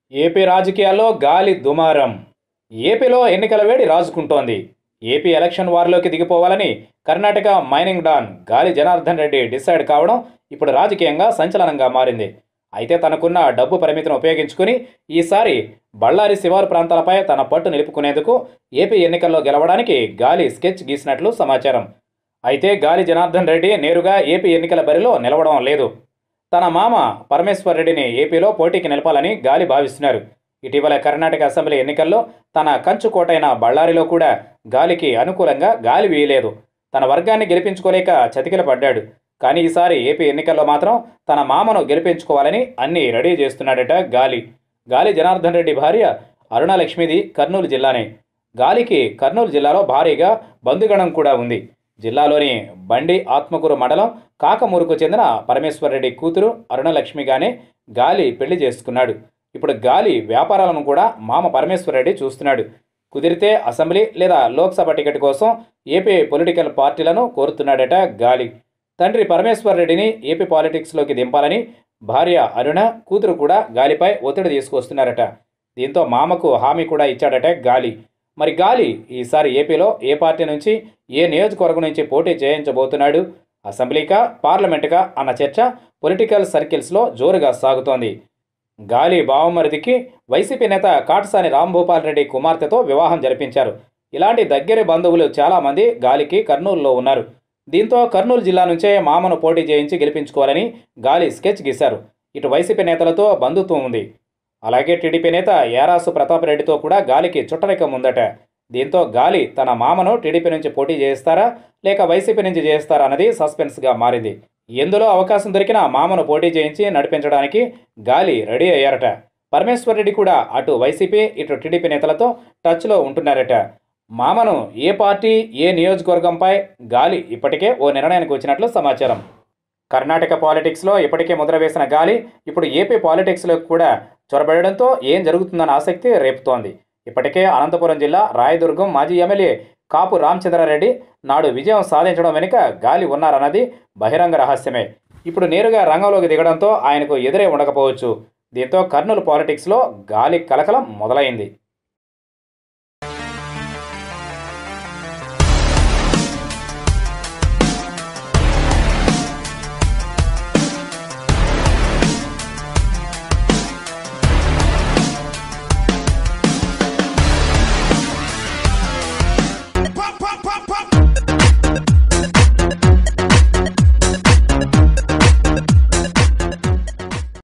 AP రాజకీయాల్లో గాలి దుమారం. ఏపీలో ఎన్నికల వేడి రాజుకుంటోంది. ఏపీ ఎలక్షన్ వార్లోకి దిగిపోవాలని Karnataka mining don Gali Janardhan Reddy decide కావడం ఇప్పుడు రాజకీయంగా సంచలనంగా మారింది. అయితే తనకున్న డబ్బు పరిమితిని ఉపయోగించుకుని ఈసారి బళ్ళారి శివారు ప్రాంతాలపై తన పట్టు నిలుపుకునేందుకు ఏపీ ఎన్నికల్లో గెలవడానికి గాలి స్కెచ్ గీసినట్లు సమాచారం. అయితే గాలి జనార్దన్ రెడ్డి నేరుగా ఏపీ ఎన్నికల బరిలో నిలవడం లేదు. తన మామ పరమేశ్వర్ రెడ్డిని ఏపీలో పోటీకి నిలపాలని గాలి భావిస్తున్నారు. ఇటీవల కర్ణాటక అసెంబ్లీ ఎన్నికల్లో తన కంచుకోటైన బళ్ళారిలో కూడా గాలికి అనుకూలంగా గాలి వీయలేదు. తన వర్గాన్ని గెలిపించుకోలేక చతికిల పడ్డాడు. కానీ ఈసారి ఏపీ ఎన్నికల్లో మాత్రం తన మామను గెలిపించుకోవాలని అన్నీ రెడీ చేస్తున్నాడట గాలి. గాలి జనార్దన్ రెడ్డి భార్య అరుణలక్ష్మిది కర్నూలు జిల్లానే. గాలికి కర్నూలు జిల్లాలో భారీగా బంధుగణం కూడా ఉంది. జిల్లాలోని బండి ఆత్మకూరు మండలం కాకమూరుకు చెందిన పరమేశ్వర్ రెడ్డి కూతురు అరుణలక్ష్మిగానే గాలి పెళ్లి చేసుకున్నాడు. ఇప్పుడు గాలి వ్యాపారాలను కూడా మామ పరమేశ్వర్ రెడ్డి చూస్తున్నాడు. కుదిరితే అసెంబ్లీ లేదా లోక్సభ టికెట్ కోసం ఏపీ పొలిటికల్ పార్టీలను కోరుతున్నాడట గాలి. తండ్రి పరమేశ్వర్ రెడ్డిని ఏపీ పాలిటిక్స్లోకి దింపాలని భార్య అరుణ, కూతురు కూడా గాలిపై ఒత్తిడి తీసుకొస్తున్నారట. దీంతో మామకు హామీ కూడా ఇచ్చాడట గాలి. మరి గాలి ఈసారి ఏపీలో ఏ పార్టీ నుంచి, ఏ నియోజకవర్గం నుంచి పోటీ చేయించబోతున్నాడు? అసెంబ్లీకా, పార్లమెంటుకా అన్న చర్చ పొలిటికల్ సర్కిల్స్లో జోరుగా సాగుతోంది. గాలి బావమరిదికి వైసీపీ నేత కాటసాని రాంభూపాల్ రెడ్డి కుమార్తెతో వివాహం జరిపించారు. ఇలాంటి దగ్గరి బంధువులు చాలామంది గాలికి కర్నూలులో ఉన్నారు. దీంతో కర్నూలు జిల్లా నుంచే మామను పోటీ చేయించి గెలిపించుకోవాలని గాలి స్కెచ్ గీశారు. ఇటు వైసీపీ నేతలతో బంధుత్వం ఉంది. అలాగే టీడీపీ నేత యారాసు ప్రతాప్ రెడ్డితో కూడా గాలికి చుట్టరికం ఉందట. దీంతో గాలి తన మామను టీడీపీ నుంచి పోటీ చేస్తారా లేక వైసీపీ నుంచి చేస్తారా అన్నది సస్పెన్స్గా మారింది. ఎందులో అవకాశం దొరికినా మామను పోటీ చేయించి నడిపించడానికి గాలి రెడీ అయ్యారట. పరమేశ్వర్ రెడ్డి కూడా అటు వైసీపీ ఇటు టీడీపీ నేతలతో టచ్లో ఉంటున్నారట. మామను ఏ పార్టీ, ఏ నియోజకవర్గంపై గాలి ఇప్పటికే ఓ నిర్ణయానికి వచ్చినట్లు సమాచారం. కర్ణాటక పాలిటిక్స్లో ఇప్పటికే ముద్ర వేసిన గాలి ఇప్పుడు ఏపీ పాలిటిక్స్లో కూడా చొరబడడంతో ఏం జరుగుతుందన్న ఆసక్తి రేపుతోంది. ఇప్పటికే అనంతపురం జిల్లా రాయదుర్గం మాజీ ఎమ్మెల్యే కాపు రామచంద్రారెడ్డి నాడు విజయం సాధించడం వెనుక గాలి ఉన్నారన్నది బహిరంగ రహస్యమే. ఇప్పుడు నేరుగా రంగంలోకి దిగడంతో ఆయనకు ఎదురే ఉండకపోవచ్చు. దీంతో కర్నూలు పాలిటిక్స్లో గాలి కలకలం మొదలైంది.